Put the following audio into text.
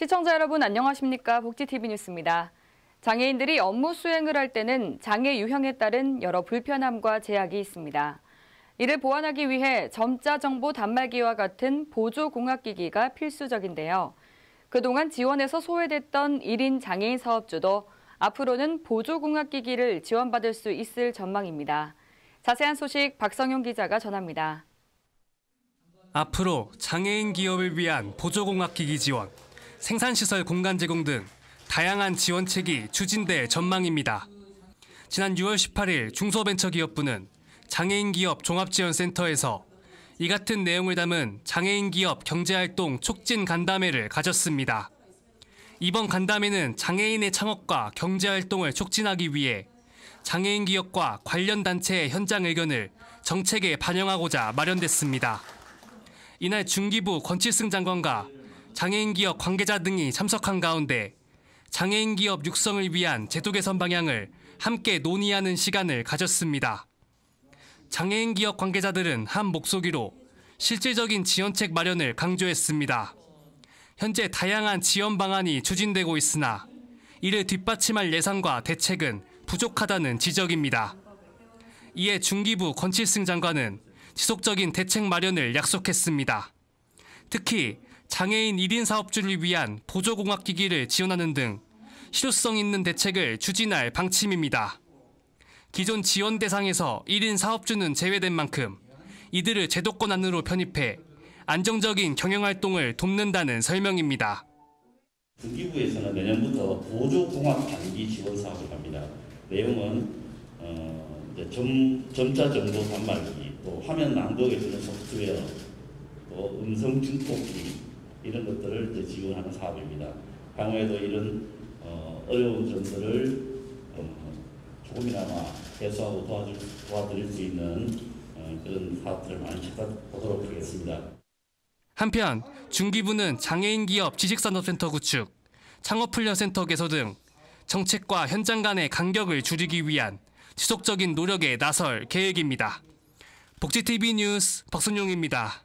시청자 여러분 안녕하십니까? 복지TV 뉴스입니다. 장애인들이 업무 수행을 할 때는 장애 유형에 따른 여러 불편함과 제약이 있습니다. 이를 보완하기 위해 점자 정보 단말기와 같은 보조공학기기가 필수적인데요. 그동안 지원에서 소외됐던 1인 장애인 사업주도 앞으로는 보조공학기기를 지원받을 수 있을 전망입니다. 자세한 소식 박성용 기자가 전합니다. 앞으로 장애인 기업을 위한 보조공학기기 지원, 생산시설 공간 제공 등 다양한 지원책이 추진될 전망입니다. 지난 6월 18일 중소벤처기업부는 장애인 기업 종합지원센터에서 이 같은 내용을 담은 장애인 기업 경제활동 촉진 간담회를 가졌습니다. 이번 간담회는 장애인의 창업과 경제활동을 촉진하기 위해 장애인 기업과 관련 단체의 현장 의견을 정책에 반영하고자 마련됐습니다. 이날 중기부 권칠승 장관과 장애인 기업 관계자 등이 참석한 가운데 장애인 기업 육성을 위한 제도 개선 방향을 함께 논의하는 시간을 가졌습니다. 장애인 기업 관계자들은 한 목소리로 실질적인 지원책 마련을 강조했습니다. 현재 다양한 지원 방안이 추진되고 있으나 이를 뒷받침할 예산과 대책은 부족하다는 지적입니다. 이에 중기부 권칠승 장관은 지속적인 대책 마련을 약속했습니다. 특히 장애인 1인 사업주를 위한 보조공학기기를 지원하는 등 실효성 있는 대책을 추진할 방침입니다. 기존 지원 대상에서 1인 사업주는 제외된 만큼 이들을 제도권 안으로 편입해 안정적인 경영활동을 돕는다는 설명입니다. 중기부에서는 내년부터 보조공학기기 지원 사업을 합니다. 내용은 점자 정보 단말기, 또 화면 낭독해주는 소프트웨어, 또 음성 중폭기 이런 것들을 지원하는 사업입니다. 향후에도 이런 어려운 점들을 조금이나마 해소하고 도와드릴 수 있는 그런 사업들을 많이 찾아보도록 하겠습니다. 한편 중기부는 장애인 기업 지식산업센터 구축, 창업훈련센터 개소 등 정책과 현장 간의 간격을 줄이기 위한 지속적인 노력에 나설 계획입니다. 복지TV 뉴스 박순용입니다.